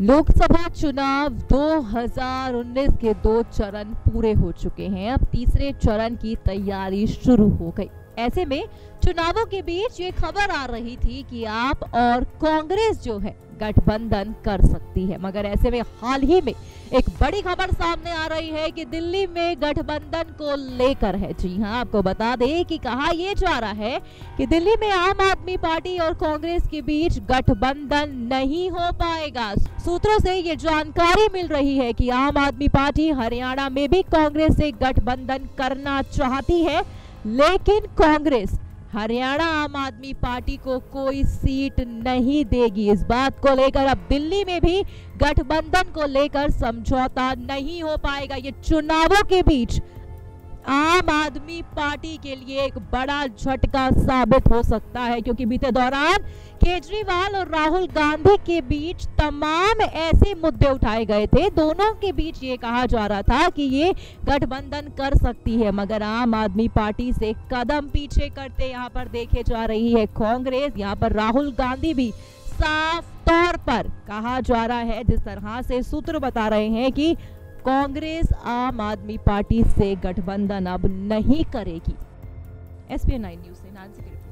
लोकसभा चुनाव 2019 के 2 चरण पूरे हो चुके हैं। अब तीसरे चरण की तैयारी शुरू हो गई। ऐसे में चुनावों के बीच ये खबर आ रही थी कि आप और कांग्रेस जो है गठबंधन कर सकती है, मगर ऐसे में हाल ही में एक बड़ी खबर सामने आ रही है कि दिल्ली में गठबंधन को लेकर है। जी हां, आपको बता दें कि कहा यह जा रहा है कि दिल्ली में आम आदमी पार्टी और कांग्रेस के बीच गठबंधन नहीं हो पाएगा। सूत्रों से ये जानकारी मिल रही है कि आम आदमी पार्टी हरियाणा में भी कांग्रेस से गठबंधन करना चाहती है, लेकिन कांग्रेस हरियाणा आम आदमी पार्टी को कोई सीट नहीं देगी। इस बात को लेकर अब दिल्ली में भी गठबंधन को लेकर समझौता नहीं हो पाएगा। ये चुनावों के बीच आम आदमी पार्टी के लिए एक बड़ा झटका साबित हो सकता है, क्योंकि बीते दौरान केजरीवाल और राहुल गांधी के बीच तमाम ऐसे मुद्दे उठाए गए थे। दोनों के बीच ये कहा जा रहा था कि ये गठबंधन कर सकती है, मगर आम आदमी पार्टी से कदम पीछे करते यहाँ पर देखे जा रही है कांग्रेस। यहाँ पर राहुल गांधी भी साफ तौर पर कहा जा रहा है, जिस तरह से सूत्र बता रहे हैं कि कांग्रेस आम आदमी पार्टी से गठबंधन अब नहीं करेगी। SBN 9 न्यूज़ से नानसी की रिपोर्ट।